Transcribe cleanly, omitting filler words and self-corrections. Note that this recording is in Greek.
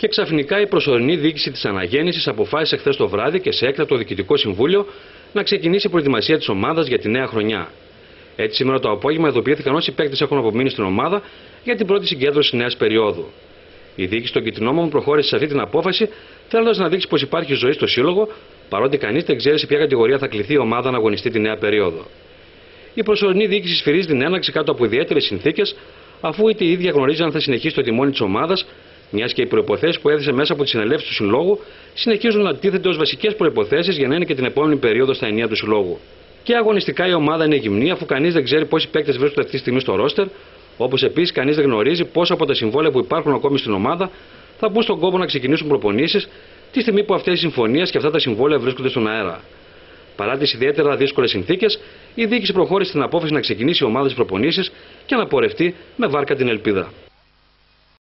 Και ξαφνικά η προσωρινή διοίκηση της Αναγέννησης αποφάσισε χθες το βράδυ και σε έκτακτο διοικητικό συμβούλιο να ξεκινήσει η προετοιμασία της ομάδας για τη νέα χρονιά. Έτσι, σήμερα το απόγευμα ειδοποιήθηκαν όσοι παίκτες έχουν απομείνει στην ομάδα για την πρώτη συγκέντρωση νέας περίοδου. Η διοίκηση των Κιτρινόμαυρων προχώρησε σε αυτή την απόφαση, θέλοντας να δείξει πως υπάρχει ζωή στο σύλλογο, παρότι κανείς δεν ξέρει σε ποια κατηγορία θα κληθεί η ομάδα να αγωνιστεί τη νέα περίοδο. Η προσωρινή διοίκηση σφυρίζει την έναρξη κάτω από ιδιαίτερες συνθήκες, αφού είτε η ίδια γνωρίζει αν θα συνεχίσει το τιμόνι της ομάδας, μιας και οι προϋποθέσεις που έθεσε μέσα από τις συνελεύσεις του συλλόγου συνεχίζουν να τίθενται ως βασικές προϋποθέσεις για να είναι και την επόμενη περίοδο στα ενία του συλλόγου. Και αγωνιστικά η ομάδα είναι γυμνή, αφού κανείς δεν ξέρει πόσοι παίκτες βρίσκονται αυτή τη στιγμή στο ρόστερ, όπως επίσης κανείς δεν γνωρίζει πόσα από τα συμβόλαια που υπάρχουν ακόμη στην ομάδα θα μπουν στον κόπο να ξεκινήσουν προπονήσεις, τη στιγμή που αυτές οι συμφωνίες και αυτά τα συμβόλαια βρίσκονται στον αέρα. Παρά τις ιδιαίτερα δύσκολες συνθήκες, η διοίκηση προχώρησε στην απόφαση να ξεκινήσει η ομάδα της προπονήσεις και να πορευτεί με βάρκα την ελπίδα.